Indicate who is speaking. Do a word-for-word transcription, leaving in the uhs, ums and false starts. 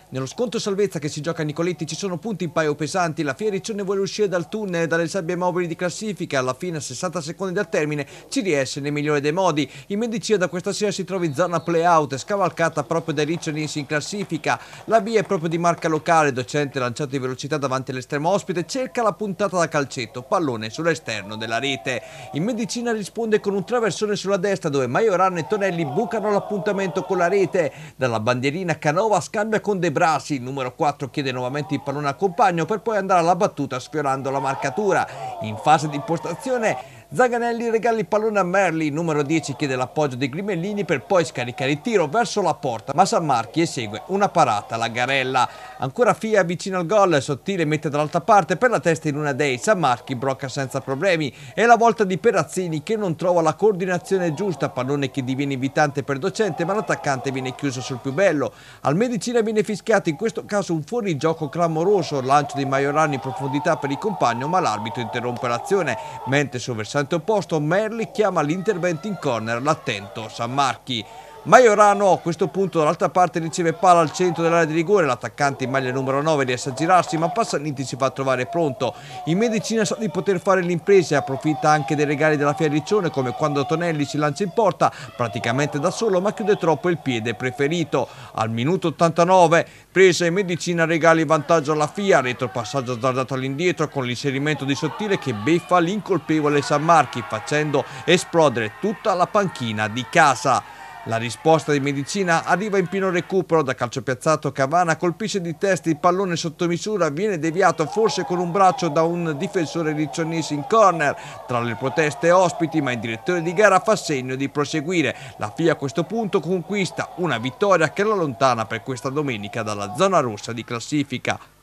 Speaker 1: Nello scontro salvezza che si gioca a Nicoletti ci sono punti in paio pesanti, la Fiera vuole uscire dal tunnel e dalle sabbie mobili di classifica, alla fine a sessanta secondi dal termine ci riesce nel migliore dei modi. In medicina da questa sera si trova in zona play-out, scavalcata proprio dai Riccionis in classifica. La B è proprio di marca locale, Docente lanciato di velocità davanti all'estremo ospite, cerca la puntata da calcetto, pallone sull'esterno della rete. In medicina risponde con un traversone sulla destra dove Majorano e Tonelli bucano l'appuntamento con la rete. Dalla bandierina Canova scambia con De Brasi, il numero quattro chiede nuovamente il pallone al compagno per poi andare alla battuta sfiorando la marcatura. In fase di impostazione Zaganelli regala il pallone a Merli, il numero dieci chiede l'appoggio dei Grimellini per poi scaricare il tiro verso la porta, ma San Marchi esegue una parata alla Garella. Ancora Fia vicino al gol, Sottile mette dall'altra parte per la testa in una dei, San Marchi blocca senza problemi. È la volta di Perazzini che non trova la coordinazione giusta, pallone che diviene invitante per Docente ma l'attaccante viene chiuso sul più bello. Al Medicina viene fischiato in questo caso un fuorigioco clamoroso, lancio di Majorano in profondità per il compagno ma l'arbitro interrompe l'azione, mentre sul versante opposto Merli chiama l'intervento in corner l'attento San Marchi. Majorano a questo punto dall'altra parte riceve palla al centro dell'area di rigore, l'attaccante in maglia numero nove riesce a girarsi ma Passaniti si fa trovare pronto. In medicina sa di poter fare l'impresa e approfitta anche dei regali della Fiariccione, come quando Tonelli si lancia in porta praticamente da solo ma chiude troppo il piede preferito. Al minuto ottantanove presa in medicina regali vantaggio alla Fia, retropassaggio azzardato all'indietro con l'inserimento di Sottile che beffa l'incolpevole San Marchi facendo esplodere tutta la panchina di casa. La risposta di Medicina arriva in pieno recupero, da calcio piazzato Cavana colpisce di testa il pallone sotto misura, viene deviato forse con un braccio da un difensore riccionisi in corner. Tra le proteste ospiti, ma il direttore di gara fa segno di proseguire. La Fia a questo punto conquista una vittoria che la allontana per questa domenica dalla zona rossa di classifica.